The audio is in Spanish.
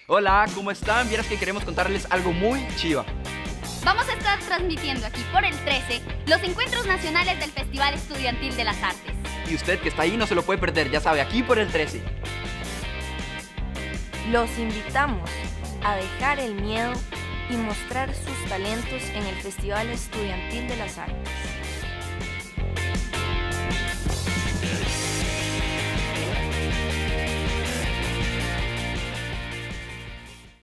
Hola, ¿cómo están? Vieras que queremos contarles algo muy chiva. Vamos a estar transmitiendo aquí por el 13 los encuentros nacionales del Festival Estudiantil de las Artes. Y usted que está ahí no se lo puede perder, ya sabe, aquí por el 13. Los invitamos a dejar el miedo y mostrar sus talentos en el Festival Estudiantil de las Artes.